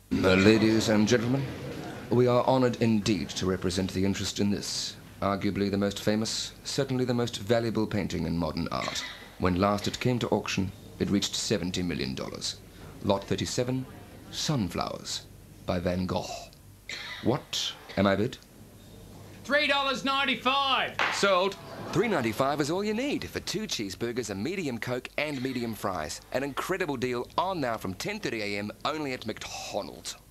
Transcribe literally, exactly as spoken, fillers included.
Uh, ladies and gentlemen, we are honored indeed to represent the interest in this, arguably the most famous, certainly the most valuable painting in modern art. When last it came to auction, it reached seventy million dollars. Lot thirty-seven, Sunflowers, by Van Gogh. What am I bid? three dollars ninety-five. Sold. three ninety-five is all you need for two cheeseburgers, a medium Coke and medium fries. An incredible deal on now from ten thirty a m only at McDonald's.